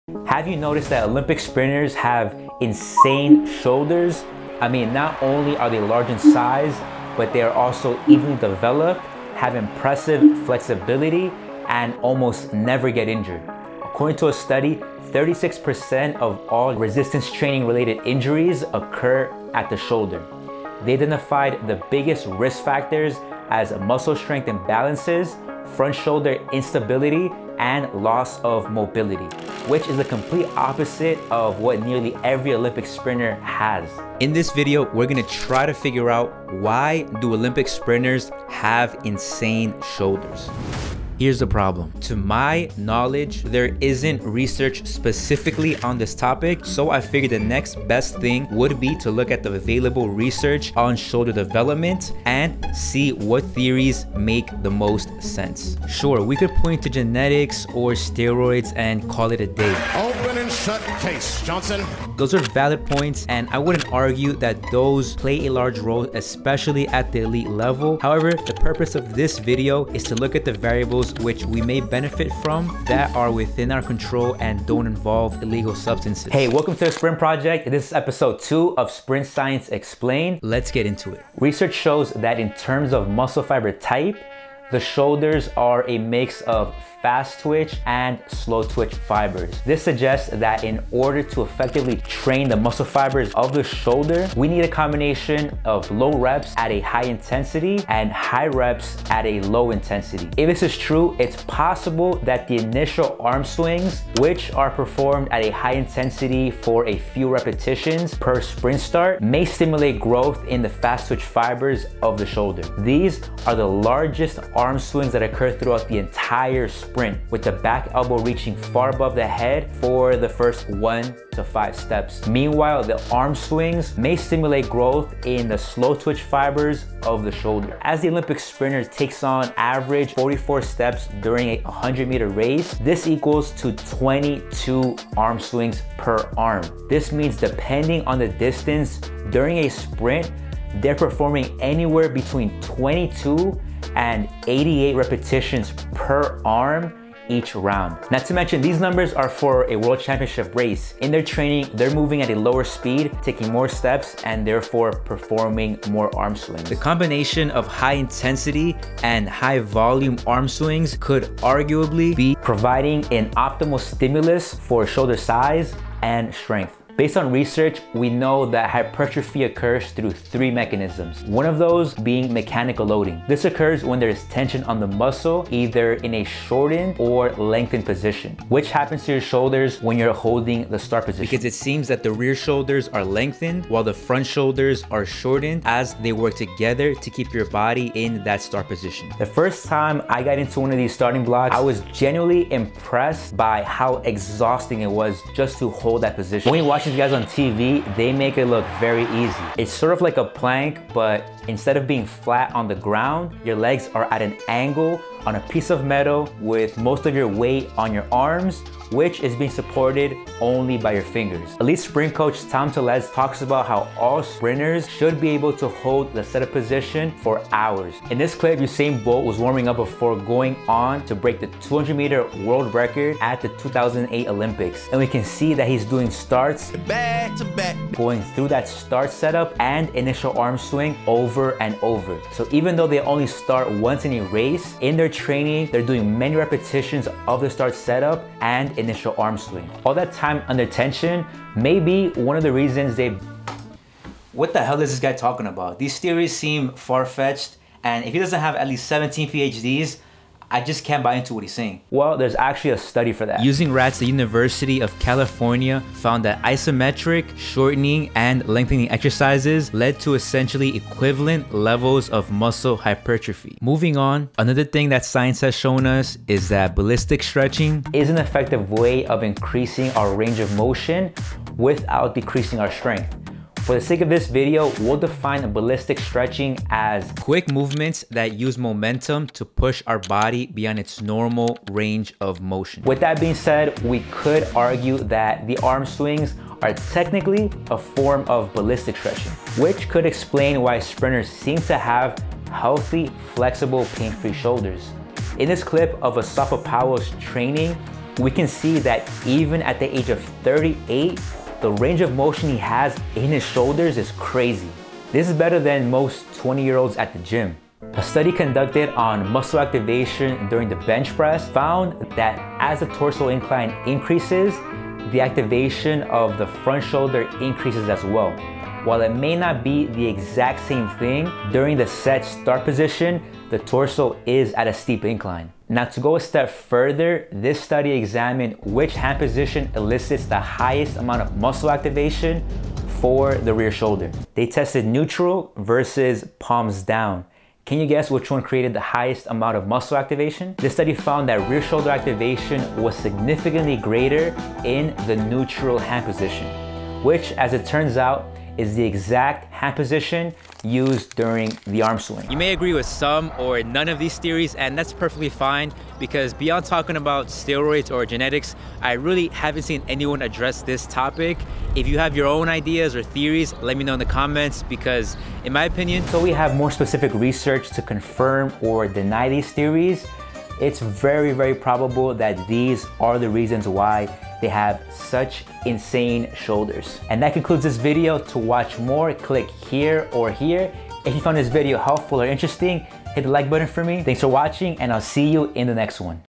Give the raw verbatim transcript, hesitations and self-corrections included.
Have you noticed that Olympic sprinters have insane shoulders? I mean, not only are they large in size, but they are also evenly developed, have impressive flexibility, and almost never get injured. According to a study, thirty-six percent of all resistance training related injuries occur at the shoulder. They identified the biggest risk factors as muscle strength imbalances, front shoulder instability, and loss of mobility, which is the complete opposite of what nearly every Olympic sprinter has. In this video, we're gonna try to figure out why do Olympic sprinters have insane shoulders. Here's the problem. To my knowledge, there isn't research specifically on this topic, so I figured the next best thing would be to look at the available research on shoulder development and see what theories make the most sense. Sure, we could point to genetics or steroids and call it a day. Open and shut case, Johnson. Those are valid points, and I wouldn't argue that those play a large role, especially at the elite level. However, the purpose of this video is to look at the variables which we may benefit from that are within our control and don't involve illegal substances. Hey, welcome to the Sprint Project. This is episode two of Sprint Science Explained. Let's get into it. Research shows that in terms of muscle fiber type, the shoulders are a mix of fast twitch and slow twitch fibers. This suggests that in order to effectively train the muscle fibers of the shoulder, we need a combination of low reps at a high intensity and high reps at a low intensity. If this is true, it's possible that the initial arm swings, which are performed at a high intensity for a few repetitions per sprint start, may stimulate growth in the fast twitch fibers of the shoulder. These are the largest arm swings that occur throughout the entire sprint, with the back elbow reaching far above the head for the first one to five steps. Meanwhile, the arm swings may stimulate growth in the slow twitch fibers of the shoulder. As the Olympic sprinter takes on average forty-four steps during a one hundred meter race, this equals to twenty-two arm swings per arm. This means depending on the distance during a sprint, they're performing anywhere between twenty-two and eighty-eight repetitions per arm each round. Not to mention, these numbers are for a world championship race. In their training, they're moving at a lower speed, taking more steps, and therefore performing more arm swings. The combination of high intensity and high volume arm swings could arguably be providing an optimal stimulus for shoulder size and strength. Based on research, we know that hypertrophy occurs through three mechanisms. One of those being mechanical loading. This occurs when there is tension on the muscle, either in a shortened or lengthened position, which happens to your shoulders when you're holding the start position. Because it seems that the rear shoulders are lengthened while the front shoulders are shortened as they work together to keep your body in that start position. The first time I got into one of these starting blocks, I was genuinely impressed by how exhausting it was just to hold that position. When you watch these guys on T V, they make it look very easy. It's sort of like a plank, but instead of being flat on the ground, your legs are at an angle on a piece of metal with most of your weight on your arms, which is being supported only by your fingers. Elite sprint coach Tom Tellez talks about how all sprinters should be able to hold the setup position for hours. In this clip, Usain Bolt was warming up before going on to break the two hundred meter world record at the two thousand eight Olympics. And we can see that he's doing starts back to back, going through that start setup and initial arm swing over and over. So even though they only start once in a race, in their training, they're doing many repetitions of the start setup and initial arm swing. All that time under tension may be one of the reasons they... What the hell is this guy talking about? These theories seem far-fetched, and if he doesn't have at least seventeen P H Ds, I just can't buy into what he's saying. Well, there's actually a study for that. Using rats, the University of California found that isometric, shortening, and lengthening exercises led to essentially equivalent levels of muscle hypertrophy. Moving on, another thing that science has shown us is that ballistic stretching is an effective way of increasing our range of motion without decreasing our strength. For the sake of this video, we'll define ballistic stretching as quick movements that use momentum to push our body beyond its normal range of motion. With that being said, we could argue that the arm swings are technically a form of ballistic stretching, which could explain why sprinters seem to have healthy, flexible, pain-free shoulders. In this clip of Asafa Powell's training, we can see that even at the age of thirty-eight, the range of motion he has in his shoulders is crazy. This is better than most twenty year olds at the gym. A study conducted on muscle activation during the bench press found that as the torso incline increases, the activation of the front shoulder increases as well. While it may not be the exact same thing, during the set start position, the torso is at a steep incline. Now, to go a step further, this study examined which hand position elicits the highest amount of muscle activation for the rear shoulder. They tested neutral versus palms down. Can you guess which one created the highest amount of muscle activation? This study found that rear shoulder activation was significantly greater in the neutral hand position, which, as it turns out, is the exact hand position used during the arm swing. You may agree with some or none of these theories, and that's perfectly fine, because beyond talking about steroids or genetics, I really haven't seen anyone address this topic. If you have your own ideas or theories, let me know in the comments, because in my opinion, until we have more specific research to confirm or deny these theories, it's very, very probable that these are the reasons why they have such insane shoulders. And that concludes this video. To watch more, click here or here. If you found this video helpful or interesting, hit the like button for me. Thanks for watching, and I'll see you in the next one.